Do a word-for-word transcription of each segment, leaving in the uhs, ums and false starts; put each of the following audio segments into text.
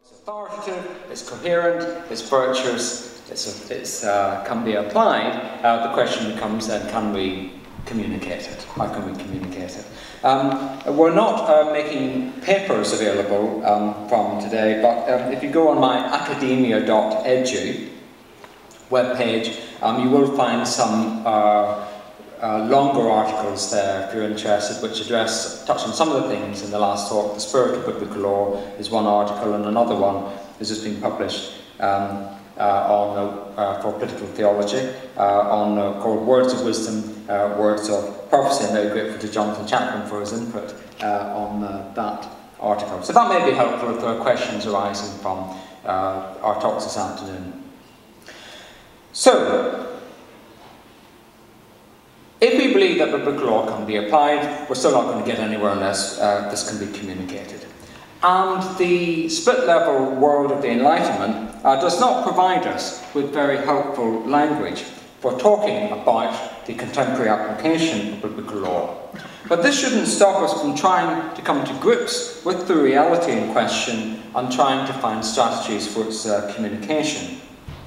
It's authoritative, it's coherent, it's virtuous, it's, it's, uh, can be applied. Uh, the question becomes then, can we communicate it? How can we communicate it? Um, we're not uh, making papers available um, from today, but um, if you go on my academia dot edu webpage, um, you will find some uh, uh, longer articles there if you're interested, which address, touch on some of the things in the last talk. The Spirit of Biblical Law is one article, and another one has just been published um, uh, on, uh, uh, for political theology, uh, on, uh, called Words of Wisdom, uh, Words of Prophecy. I'm very grateful to Jonathan Chapman for his input uh, on uh, that article. So that may be helpful if there are questions arising from uh, our talks this afternoon. So, if we believe that biblical law can be applied, we're still not going to get anywhere unless uh, this can be communicated. And the split-level world of the Enlightenment uh, does not provide us with very helpful language for talking about the contemporary application of biblical law. But this shouldn't stop us from trying to come to grips with the reality in question and trying to find strategies for its uh, communication.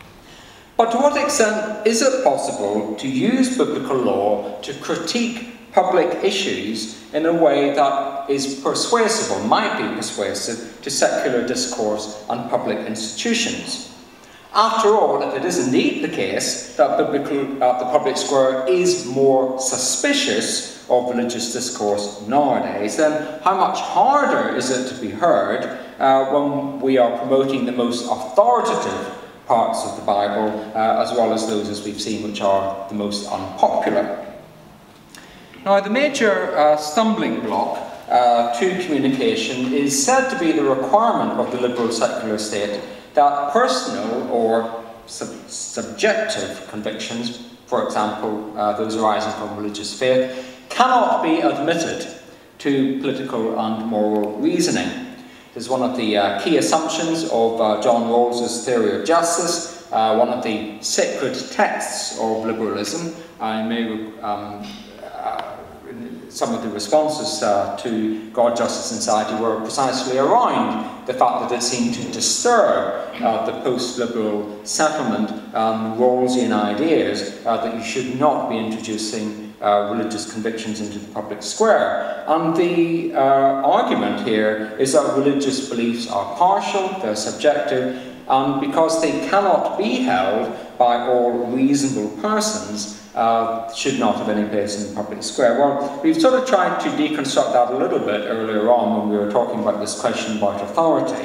But to what extent is it possible to use biblical law to critique public issues in a way that is persuasive, or might be persuasive, to secular discourse and public institutions? After all, if it is indeed the case that biblical, uh, the public square is more suspicious of religious discourse nowadays, then how much harder is it to be heard uh, when we are promoting the most authoritative parts of the Bible, uh, as well as those, as we've seen, which are the most unpopular? Now, the major uh, stumbling block uh, to communication is said to be the requirement of the liberal secular state that personal or sub subjective convictions, for example, uh, those arising from religious faith, cannot be admitted to political and moral reasoning. This is one of the uh, key assumptions of uh, John Rawls's theory of justice, uh, one of the sacred texts of liberalism. I may, um, uh, some of the responses uh, to God, Justice and Society were precisely around the fact that it seemed to disturb uh, the post-liberal settlement um, Rawlsian ideas uh, that you should not be introducing Uh, religious convictions into the public square. And the uh, argument here is that religious beliefs are partial, they're subjective, and because they cannot be held by all reasonable persons, uh, should not have any place in the public square. Well, we've sort of tried to deconstruct that a little bit earlier on when we were talking about this question about authority.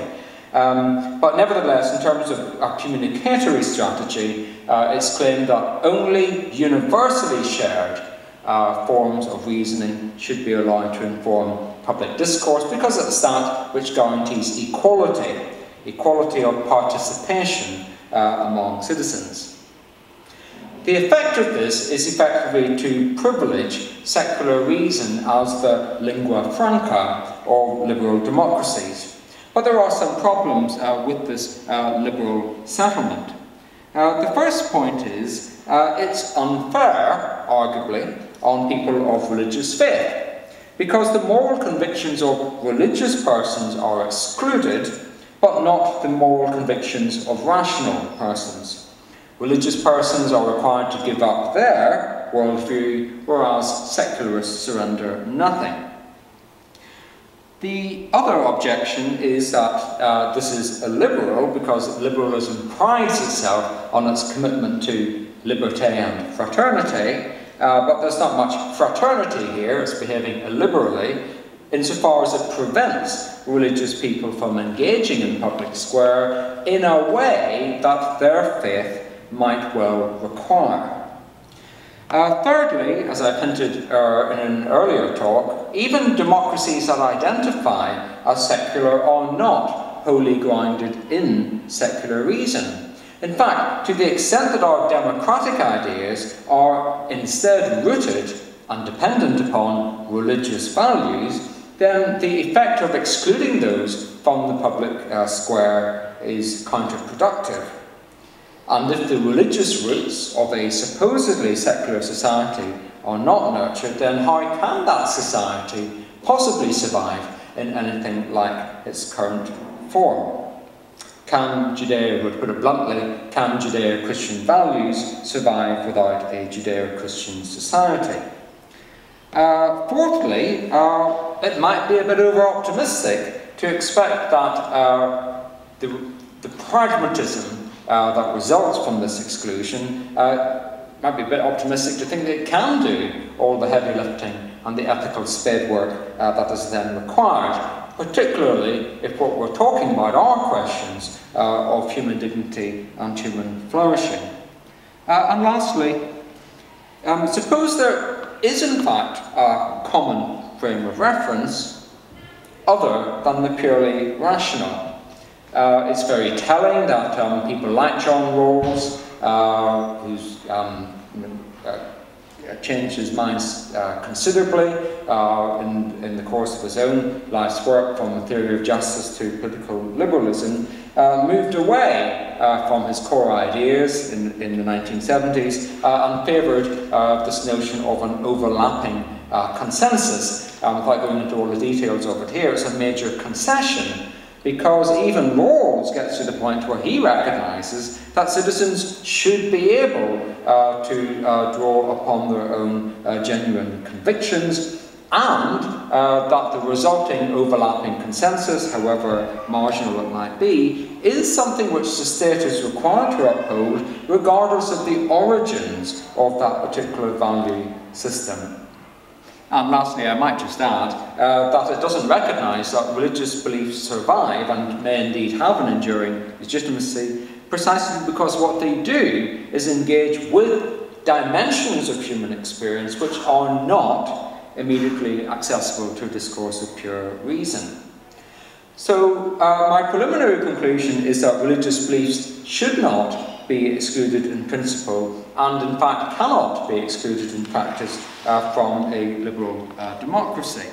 Um, but nevertheless, in terms of a communicatory strategy, uh, it's claimed that only universally shared Uh, forms of reasoning should be allowed to inform public discourse, because it's that which guarantees equality, equality of participation uh, among citizens. The effect of this is effectively to privilege secular reason as the lingua franca of liberal democracies. But there are some problems uh, with this uh, liberal settlement. Uh, the first point is uh, it's unfair, arguably, on people of religious faith, because the moral convictions of religious persons are excluded, but not the moral convictions of rational persons. Religious persons are required to give up their worldview, whereas secularists surrender nothing. The other objection is that uh, this is illiberal, because liberalism prides itself on its commitment to liberté and fraternity. Uh, but there's not much fraternity here, it's behaving illiberally, insofar as it prevents religious people from engaging in public square in a way that their faith might well require. Uh, thirdly, as I hinted uh, in an earlier talk, even democracies that identify as secular are not wholly grounded in secular reason. In fact, to the extent that our democratic ideas are instead rooted and dependent upon religious values, then the effect of excluding those from the public uh, square is counterproductive. And if the religious roots of a supposedly secular society are not nurtured, then how can that society possibly survive in anything like its current form? Can Judeo, to put it bluntly, can Judeo-Christian values survive without a Judeo-Christian society? Uh, fourthly, uh, it might be a bit over-optimistic to expect that uh, the, the pragmatism uh, that results from this exclusion uh, might be a bit optimistic to think that it can do all the heavy lifting and the ethical spade work uh, that is then required, particularly if what we're talking about are questions uh, of human dignity and human flourishing. Uh, and lastly, um, suppose there is in fact a common frame of reference other than the purely rational. Uh, it's very telling that um, people like John Rawls, uh, who's um, uh, changed his mind uh, considerably uh, in, in the course of his own life's work from the theory of justice to political liberalism, uh, moved away uh, from his core ideas in, in the nineteen seventies uh, and favoured uh, this notion of an overlapping uh, consensus. Um, without going into all the details of it here, it's a major concession, because even Rawls gets to the point where he recognises that citizens should be able uh, to uh, draw upon their own uh, genuine convictions, and uh, that the resulting overlapping consensus, however marginal it might be, is something which the state is required to uphold regardless of the origins of that particular value system. And lastly, I might just add uh, that it doesn't recognise that religious beliefs survive and may indeed have an enduring legitimacy precisely because what they do is engage with dimensions of human experience which are not immediately accessible to a discourse of pure reason. So uh, my preliminary conclusion is that religious beliefs should not be excluded in principle, and in fact cannot be excluded in practice uh, from a liberal uh, democracy.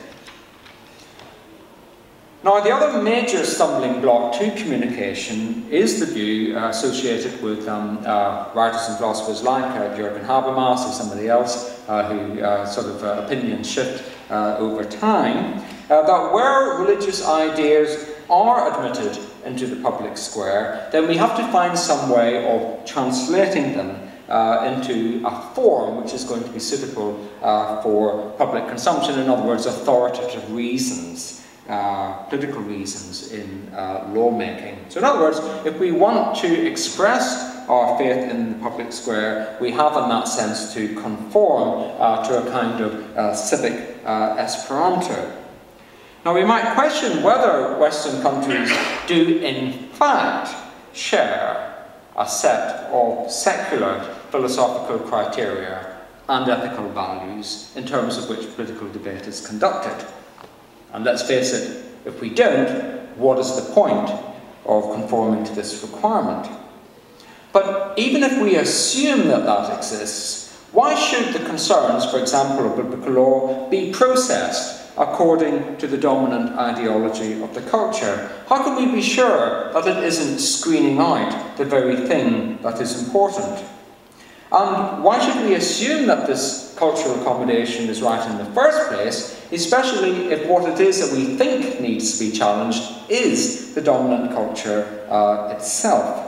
Now, the other major stumbling block to communication is the view uh, associated with um, uh, writers and philosophers like uh, Jürgen Habermas or somebody else uh, who uh, sort of uh, opinions shift uh, over time, uh, that where religious ideas are admitted into the public square, then we have to find some way of translating them uh, into a form which is going to be suitable uh, for public consumption. In other words, authoritative reasons, uh, political reasons in uh, lawmaking. So in other words, if we want to express our faith in the public square, we have in that sense to conform uh, to a kind of uh, civic uh, Esperanto. Now, we might question whether Western countries do in fact share a set of secular philosophical criteria and ethical values in terms of which political debate is conducted. And let's face it, if we don't, what is the point of conforming to this requirement? But even if we assume that that exists, why should the concerns, for example, of biblical law be processed according to the dominant ideology of the culture? How can we be sure that it isn't screening out the very thing that is important? And why should we assume that this cultural accommodation is right in the first place, especially if what it is that we think needs to be challenged is the dominant culture uh, itself?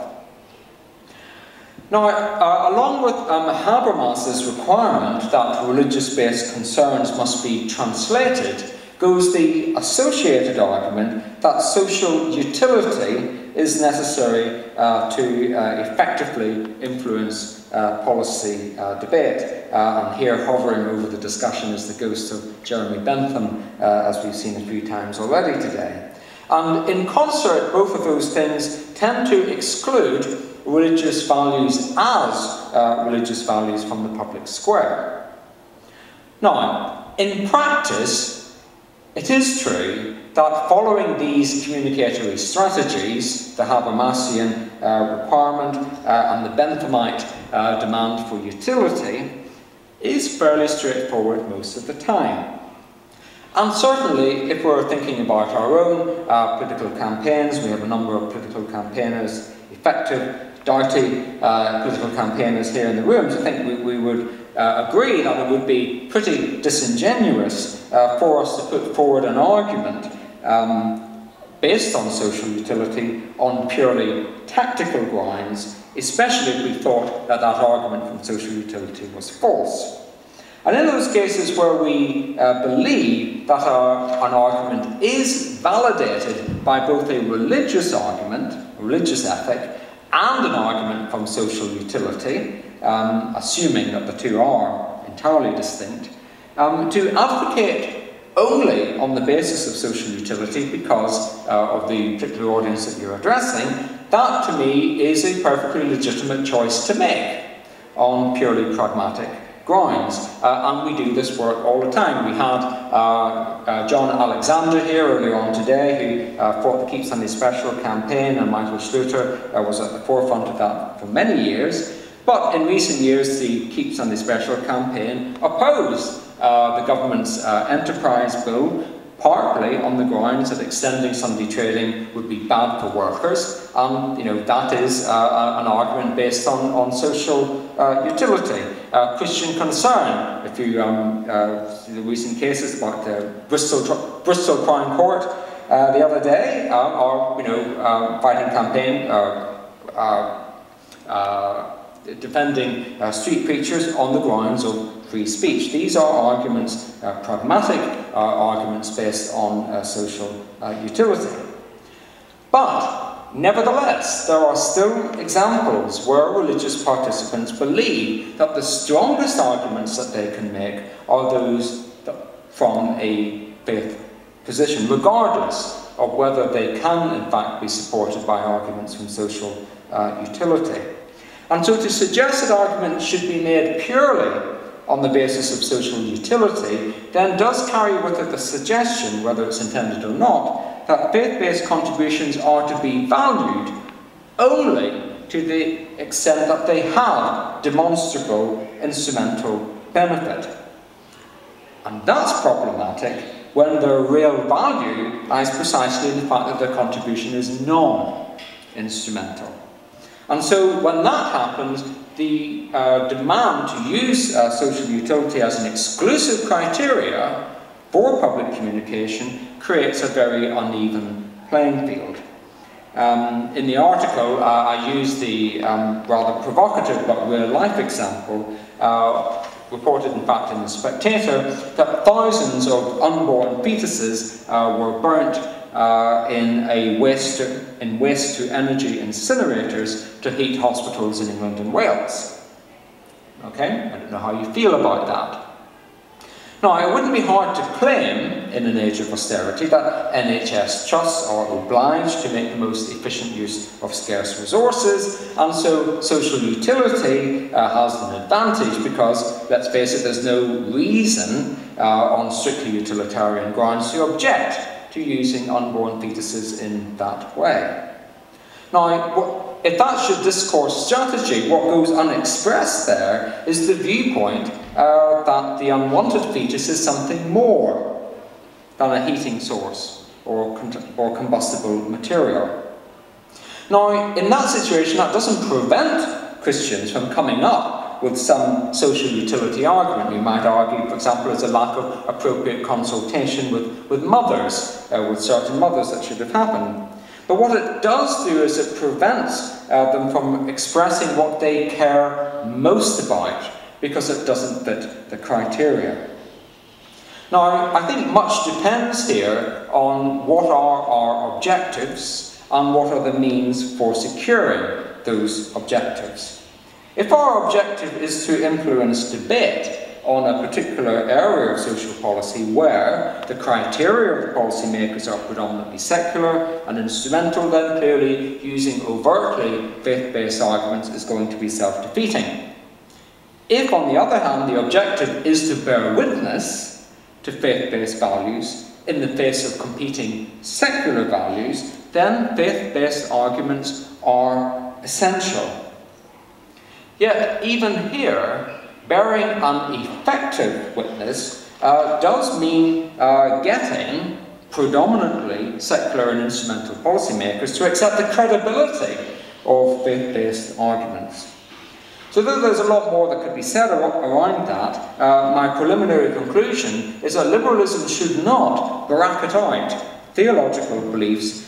Now, uh, along with um, Habermas's requirement that religious-based concerns must be translated, goes the associated argument that social utility is necessary uh, to uh, effectively influence uh, policy uh, debate. Uh, and here, hovering over the discussion, is the ghost of Jeremy Bentham, uh, as we've seen a few times already today. And in concert, both of those things tend to exclude religious values as uh, religious values from the public square. Now, in practice, it is true that following these communicatory strategies, the Habermasian uh, requirement uh, and the Benthamite uh, demand for utility, is fairly straightforward most of the time. And certainly, if we're thinking about our own uh, political campaigns, we have a number of political campaigners, effective, doughty uh, political campaigners here in the rooms. I think we, we would uh, agree that it would be pretty disingenuous uh, for us to put forward an argument um, based on social utility on purely tactical grounds, especially if we thought that that argument from social utility was false. And in those cases where we uh, believe that our, an argument is validated by both a religious argument, a religious ethic, and an argument from social utility, um, assuming that the two are entirely distinct, um, to advocate only on the basis of social utility because uh, of the particular audience that you're addressing, that to me is a perfectly legitimate choice to make on purely pragmatic grounds. Uh, and we do this work all the time. We had uh, uh, John Alexander here earlier on today, who uh, fought the Keep Sunday Special campaign, and Michael Schluter uh, was at the forefront of that for many years. But in recent years, the Keep Sunday Special campaign opposed uh, the government's uh, enterprise bill, partly on the grounds that extending Sunday trading would be bad for workers, and you know, that is uh, an argument based on, on social uh, utility. Uh, Christian concern, if you um, uh, see the recent cases about the Bristol, Bristol Crown Court uh, the other day, uh, or you know, uh, fighting campaign, uh, uh, uh, defending uh, street preachers on the grounds of free speech. These are arguments, uh, pragmatic uh, arguments based on uh, social uh, utility. But, nevertheless, there are still examples where religious participants believe that the strongest arguments that they can make are those that, from a faith position, regardless of whether they can, in fact, be supported by arguments from social uh, utility. And so to suggest that arguments should be made purely on the basis of social utility then does carry with it the suggestion, whether it's intended or not, that faith-based contributions are to be valued only to the extent that they have demonstrable instrumental benefit. And that's problematic when their real value lies precisely in the fact that their contribution is non-instrumental. And so when that happens, the uh, demand to use uh, social utility as an exclusive criteria for public communication creates a very uneven playing field. Um, in the article, uh, I used the um, rather provocative but real-life example, uh, reported in fact in The Spectator, that thousands of unborn fetuses uh, were burnt Uh, in a waste to, in waste to energy incinerators to heat hospitals in England and Wales. Okay, I don't know how you feel about that. Now, it wouldn't be hard to claim in an age of austerity that N H S trusts are obliged to make the most efficient use of scarce resources, and so social utility uh, has an advantage because, let's face it, there's no reason uh, on strictly utilitarian grounds to object to using unborn fetuses in that way. Now, if that's your discourse strategy, what goes unexpressed there is the viewpoint uh, that the unwanted fetus is something more than a heating source or, or combustible material. Now, in that situation, that doesn't prevent Christians from coming up with some social utility argument. We might argue, for example, as a lack of appropriate consultation with, with mothers, uh, with certain mothers that should have happened. But what it does do is it prevents uh, them from expressing what they care most about, because it doesn't fit the criteria. Now, I think much depends here on what are our objectives and what are the means for securing those objectives. If our objective is to influence debate on a particular area of social policy where the criteria of the policymakers are predominantly secular and instrumental, then clearly using overtly faith-based arguments is going to be self-defeating. If, on the other hand, the objective is to bear witness to faith-based values in the face of competing secular values, then faith-based arguments are essential. Yet, even here, bearing an effective witness uh, does mean uh, getting predominantly secular and instrumental policymakers to accept the credibility of faith-based arguments. So though there's a lot more that could be said around that, uh, my preliminary conclusion is that liberalism should not bracket out theological beliefs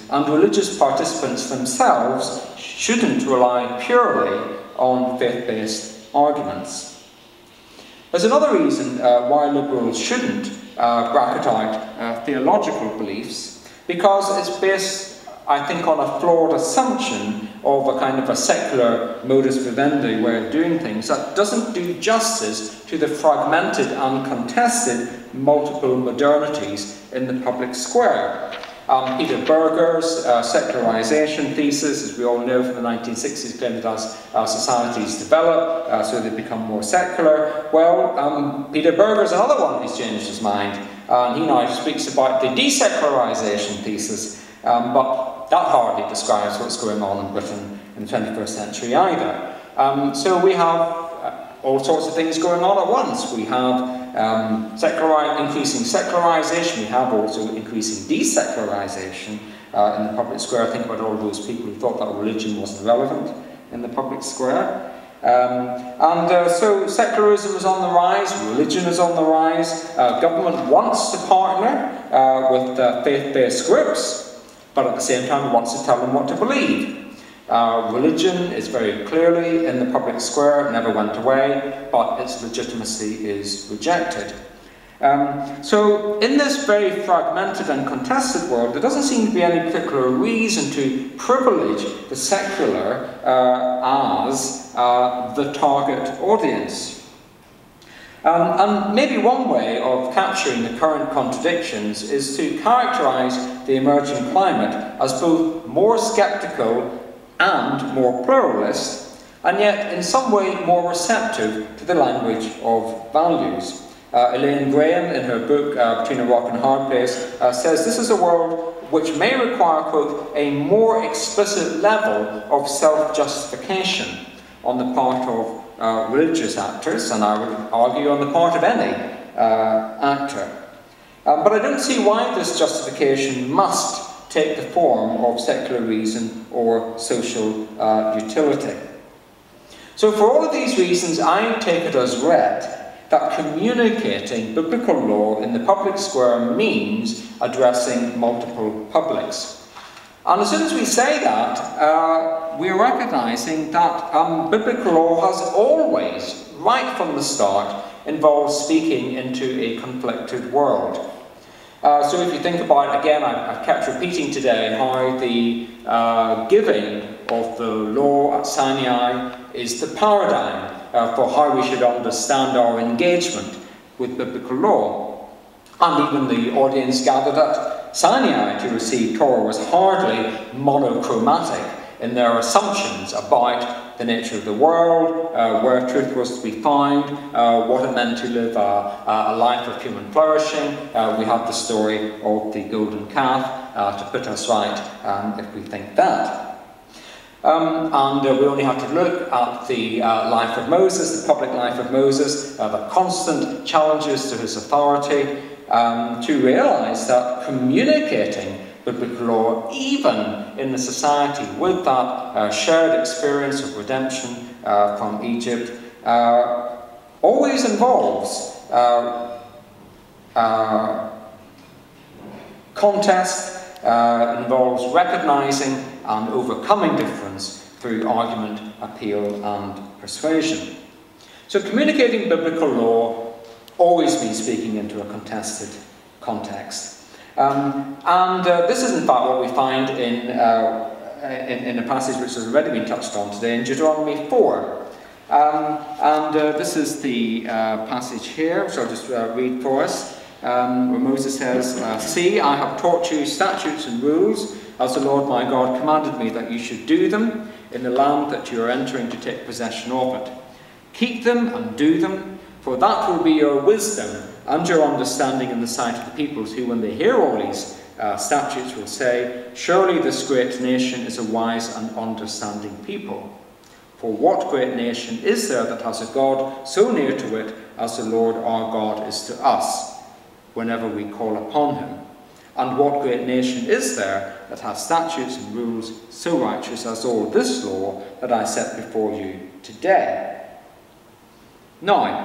and religious participants themselves shouldn't rely purely on faith-based arguments. There's another reason uh, why liberals shouldn't uh, bracket out uh, theological beliefs, because it's based, I think, on a flawed assumption of a kind of a secular modus vivendi way of doing things that doesn't do justice to the fragmented and contested multiple modernities in the public square. Um, Peter Berger's uh, secularization thesis, as we all know from the nineteen sixties, claimed that as uh, societies develop, uh, so they become more secular. Well, um, Peter Berger's another one who's changed his mind, uh, and he now speaks about the desecularization thesis, um, but that hardly describes what's going on in Britain in the twenty-first century either. Um, so we have uh, all sorts of things going on at once. We have Um, seculari increasing secularization, we have also increasing desecularization uh, in the public square. Think about all those people who thought that religion wasn't relevant in the public square. Um, and uh, so secularism is on the rise, religion is on the rise, uh, government wants to partner uh, with uh, faith-based groups, but at the same time wants to tell them what to believe. Uh, religion is very clearly in the public square, never went away, but its legitimacy is rejected. Um, so in this very fragmented and contested world, there doesn't seem to be any particular reason to privilege the secular uh, as uh, the target audience. Um, and maybe one way of capturing the current contradictions is to characterize the emerging climate as both more sceptical and more pluralist, and yet in some way more receptive to the language of values. Uh, Elaine Graham, in her book uh, Between a Rock and a Hard Place, uh, says this is a world which may require, quote, a more explicit level of self-justification on the part of uh, religious actors, and I would argue on the part of any uh, actor. Um, but I don't see why this justification must take the form of secular reason or social uh, utility. So for all of these reasons, I take it as read that communicating biblical law in the public square means addressing multiple publics. And as soon as we say that, uh, we're recognizing that um, biblical law has always, right from the start, involved speaking into a conflicted world. Uh, so if you think about, again, I've, I've kept repeating today how the uh, giving of the law at Sinai is the paradigm uh, for how we should understand our engagement with biblical law. And even the audience gathered at Sinai to receive Torah was hardly monochromatic in their assumptions about the nature of the world, uh, where truth was to be found, uh, what it meant to live a, a life of human flourishing. Uh, we have the story of the golden calf uh, to put us right um, if we think that. Um, and uh, we only have to look at the uh, life of Moses, the public life of Moses, uh, the constant challenges to his authority, um, to realize that communicating biblical law, even in the society with that uh, shared experience of redemption uh, from Egypt, uh, always involves uh, uh, contest, uh, involves recognizing and overcoming difference through argument, appeal, and persuasion. So communicating biblical law always means speaking into a contested context. Um, and uh, this is in fact what we find in, uh, in, in a passage which has already been touched on today in Deuteronomy four. Um, and uh, this is the uh, passage here, which I'll just uh, read for us, um, where Moses says, uh, See, I have taught you statutes and rules, as the Lord my God commanded me that you should do them in the land that you are entering to take possession of it. Keep them and do them, for that will be your wisdom and your understanding in the sight of the peoples, who, when they hear all these uh, statutes, will say, Surely this great nation is a wise and understanding people. For what great nation is there that has a God so near to it as the Lord our God is to us, whenever we call upon him? And what great nation is there that has statutes and rules so righteous as all this law that I set before you today? Now,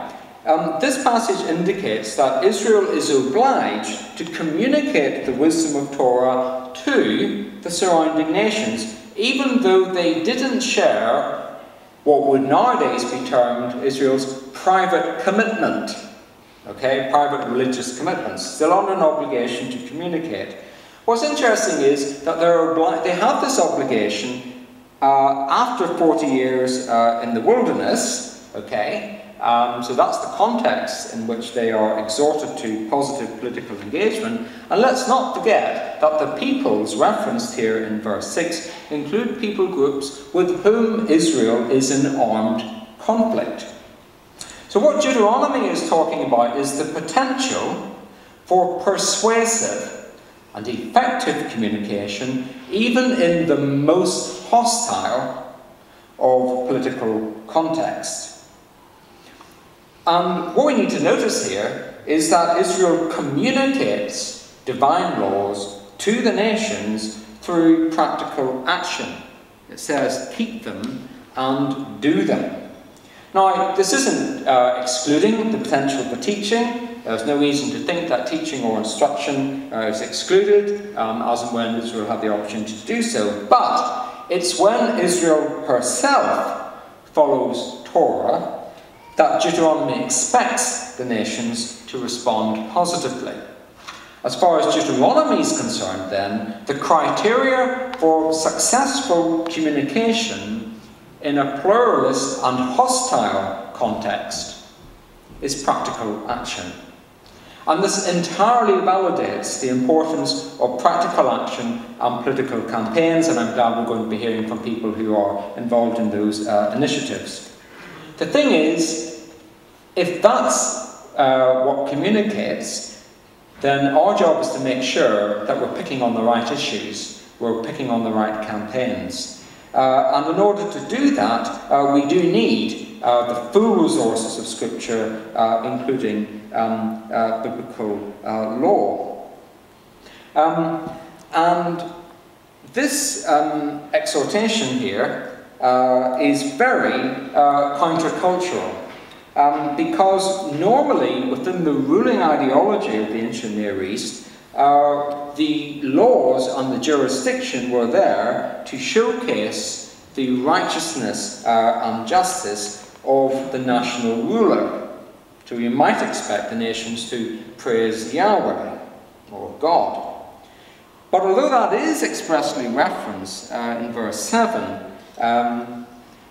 Um, this passage indicates that Israel is obliged to communicate the wisdom of Torah to the surrounding nations, even though they didn't share what would nowadays be termed Israel's private commitment. Okay, private religious commitments, still under an obligation to communicate. What's interesting is that they're obli- they have this obligation uh, after forty years uh, in the wilderness, okay, um, so that's the context in which they are exhorted to positive political engagement. And let's not forget that the peoples referenced here in verse six include people groups with whom Israel is in armed conflict. So what Deuteronomy is talking about is the potential for persuasive and effective communication, even in the most hostile of political contexts. And what we need to notice here is that Israel communicates divine laws to the nations through practical action. It says, keep them and do them. Now, this isn't uh, excluding the potential for teaching. There's no reason to think that teaching or instruction uh, is excluded, um, as and when Israel had the opportunity to do so. But it's when Israel herself follows Torah that Deuteronomy expects the nations to respond positively. As far as Deuteronomy is concerned, then, the criteria for successful communication in a pluralist and hostile context is practical action. And this entirely validates the importance of practical action and political campaigns, and I'm glad we're going to be hearing from people who are involved in those uh, initiatives. The thing is, if that's uh, what communicates, then our job is to make sure that we're picking on the right issues, we're picking on the right campaigns. Uh, and in order to do that, uh, we do need uh, the full resources of Scripture, uh, including um, uh, biblical uh, law. Um, and this um, exhortation here uh, is very uh, countercultural. Um, because normally, within the ruling ideology of the ancient Near East, uh, the laws and the jurisdiction were there to showcase the righteousness uh, and justice of the national ruler. So you might expect the nations to praise Yahweh, or God. But although that is expressly referenced uh, in verse seven, um,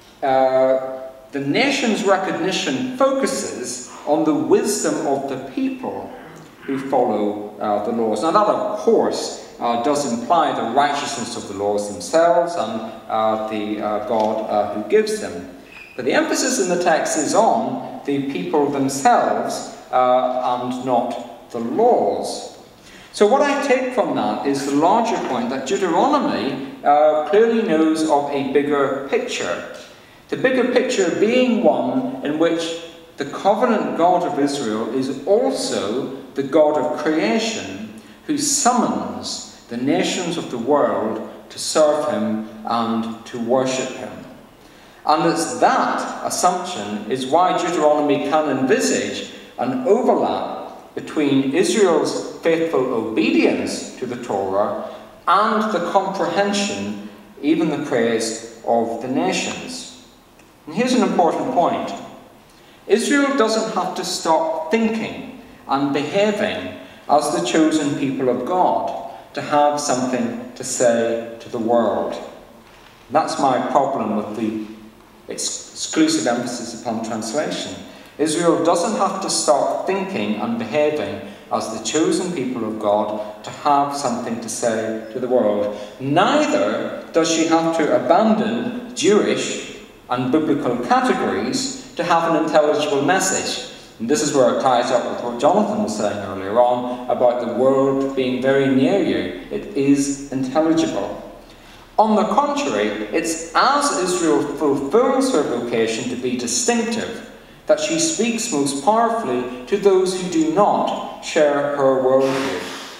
uh, the nation's recognition focuses on the wisdom of the people who follow uh, the laws. Now that, of course, uh, does imply the righteousness of the laws themselves and uh, the uh, God uh, who gives them. But the emphasis in the text is on the people themselves uh, and not the laws. So what I take from that is the larger point that Deuteronomy uh, clearly knows of a bigger picture. The bigger picture being one in which the covenant God of Israel is also the God of creation, who summons the nations of the world to serve him and to worship him. And it's that assumption is why Deuteronomy can envisage an overlap between Israel's faithful obedience to the Torah and the comprehension, even the praise of the nations. And here's an important point. Israel doesn't have to stop thinking and behaving as the chosen people of God to have something to say to the world. That's my problem with the exclusive emphasis upon translation. Israel doesn't have to start thinking and behaving as the chosen people of God to have something to say to the world. Neither does she have to abandon Jewish and biblical categories to have an intelligible message. And this is where it ties up with what Jonathan was saying earlier on about the world being very near you. It is intelligible. On the contrary, it's as Israel fulfills her vocation to be distinctive that she speaks most powerfully to those who do not share her worldview.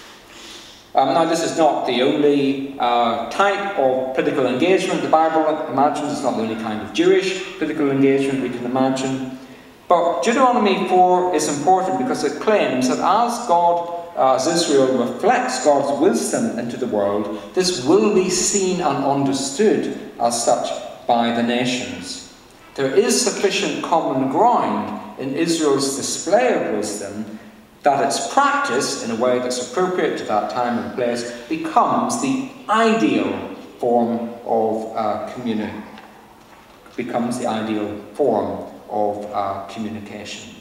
Um, now, this is not the only uh, type of political engagement the Bible imagines. It's not the only kind of Jewish political engagement we can imagine. But Deuteronomy four is important because it claims that as God, uh, as Israel reflects God's wisdom into the world, this will be seen and understood as such by the nations. There is sufficient common ground in Israel's display of wisdom that its practice, in a way that's appropriate to that time and place, becomes the ideal form of uh, communication. becomes the ideal form of uh, communication.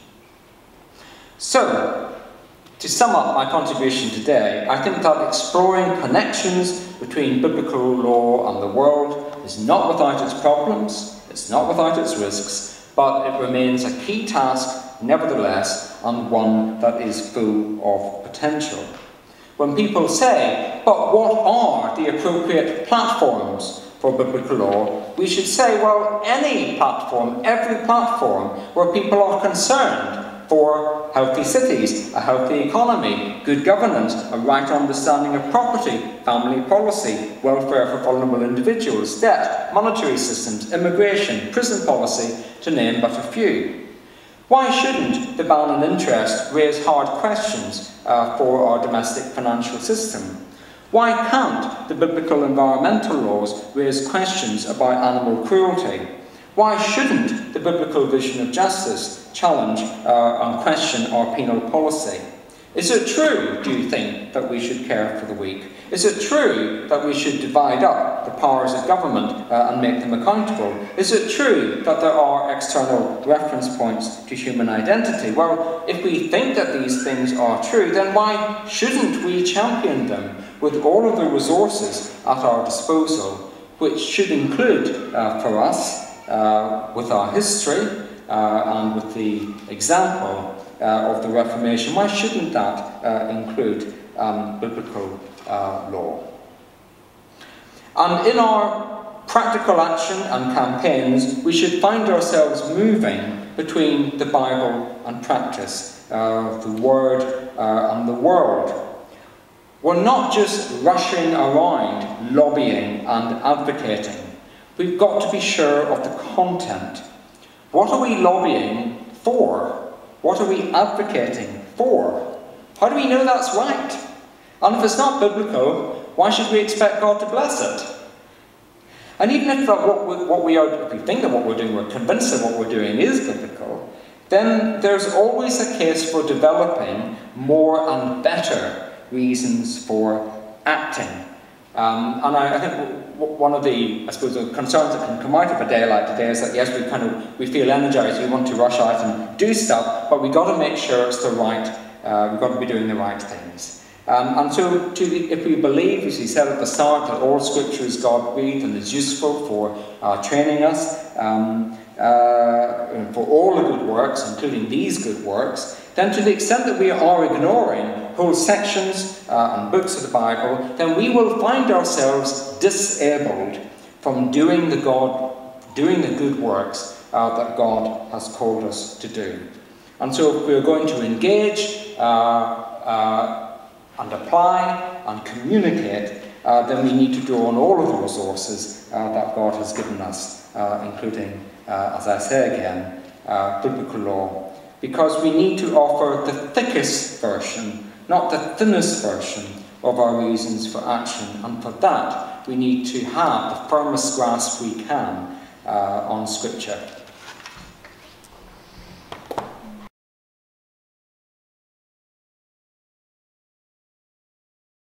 So, to sum up my contribution today, I think that exploring connections between biblical law and the world is not without its problems, it's not without its risks, but it remains a key task, nevertheless, and one that is full of potential. When people say, but what are the appropriate platforms for biblical law, we should say, well, any platform, every platform where people are concerned for healthy cities, a healthy economy, good governance, a right understanding of property, family policy, welfare for vulnerable individuals, debt, monetary systems, immigration, prison policy, to name but a few. Why shouldn't the ban on interest raise hard questions uh, for our domestic financial system? Why can't the biblical environmental laws raise questions about animal cruelty? Why shouldn't the biblical vision of justice challenge uh, and question our penal policy? Is it true, do you think, that we should care for the weak? Is it true that we should divide up the powers of government uh, and make them accountable? Is it true that there are external reference points to human identity? Well, if we think that these things are true, then why shouldn't we champion them with all of the resources at our disposal, which should include, uh, for us, uh, with our history uh, and with the example uh, of the Reformation, why shouldn't that uh, include um, biblical uh, law? And in our practical action and campaigns, we should find ourselves moving between the Bible and practice, uh, the Word uh, and the world. We're not just rushing around lobbying and advocating. We've got to be sure of the content. What are we lobbying for? What are we advocating for? How do we know that's right? And if it's not biblical, why should we expect God to bless it? And even if that what, we, what we are, if we think that what we're doing, we're convinced that what we're doing is biblical, then there's always a case for developing more and better reasons for acting. Um, and I, I think one of the, I suppose, the concerns that can come out of a day like today is that yes, we kind of we feel energized, we want to rush out and do stuff, but we've got to make sure it's the right. Uh, we've got to be doing the right things. Um, and so, to the, if we believe, as we said at the start, that all Scripture is God-breathed and is useful for uh, training us, um, uh, for all the good works, including these good works, then to the extent that we are ignoring whole sections uh, and books of the Bible, then we will find ourselves disabled from doing the God, doing the good works uh, that God has called us to do. And so, if we're going to engage uh, uh, and apply and communicate, uh, then we need to draw on all of the resources uh, that God has given us, uh, including, uh, as I say again, uh, biblical law. Because we need to offer the thickest version, not the thinnest version, of our reasons for action. And for that, we need to have the firmest grasp we can uh, on Scripture.